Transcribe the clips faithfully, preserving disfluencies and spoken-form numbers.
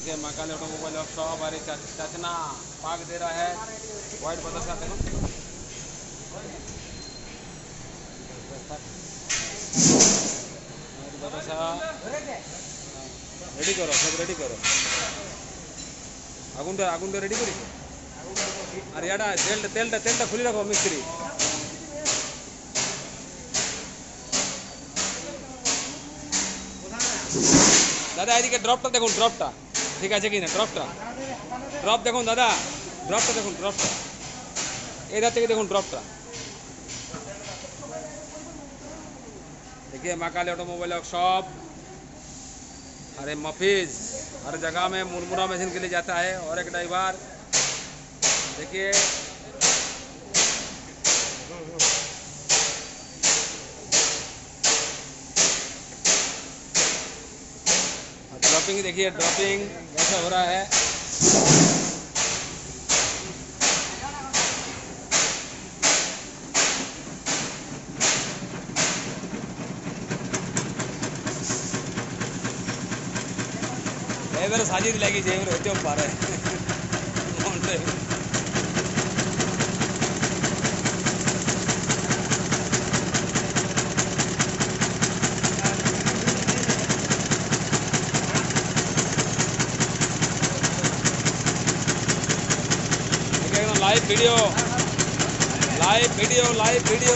देखिए Mahakal automobile workshop हमारे चचना पाक दे रहा है वाइट बतासा देखो बतासा रेडी करो सब रेडी करो आगुन आगुन रेडी करी और याडा तेल तेल तेल खुली रखो मिस्त्री दादा एदिके ड्रपटा देखो ड्रपटा ठीक है कि ना ड्रपटा ड्रप देखो दादा ड्रपटा देखो ड्रपटा इधर থেকে দেখুন ड्रपटा देखिए महाकाल ऑटोमोबाइल वर्कशॉप अरे मफीज हर जगह में मुरमुरा मशीन के लिए जाता है और एक ड्राइवर देखिए ड्रॉपिंग देखिए ड्रॉपिंग कैसा हो रहा है साजिद लगी जेवर होते हो पा रहे एकदम live video live video live video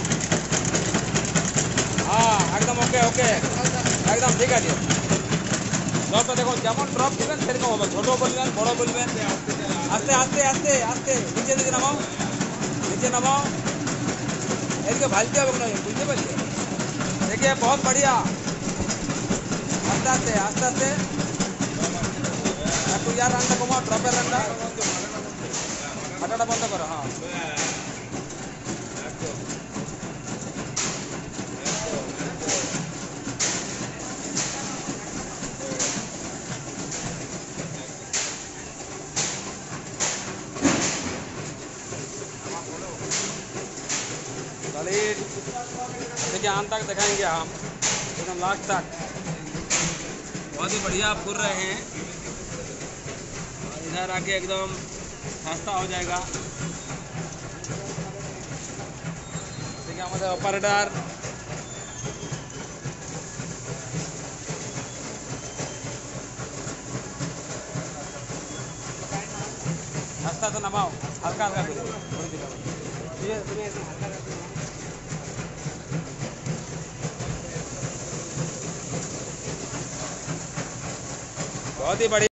हाँ एकदम ओके ओके एकदम ठीक है ड्रपटा देखो जेमन ड्रप दिबेन সেরকম হবে ছোট বলবেন বড় বলবেন আস্তে আস্তে আস্তে আস্তে নিচে নিচে নামাও নিচে নামাও এদিকে ভালতে হবে না বুঝতে পারলে देखिए बहुत बढ़िया আস্তে আস্তে আস্তে আস্তে একটু यार রান্না কমাও ড্রপের রান্না হাঁটাটা বন্ধ করো হ্যাঁ देखिए अंत तक दिखाएंगे हम एकदम लास्ट तक बहुत ही बढ़िया फुर रहे हैं और इधर आके एकदम सस्ता हो जाएगा देखिए हमारे ऑपरेटर सस्ता तो नमाओ हल्का हल्का बहुत ही बढ़िया।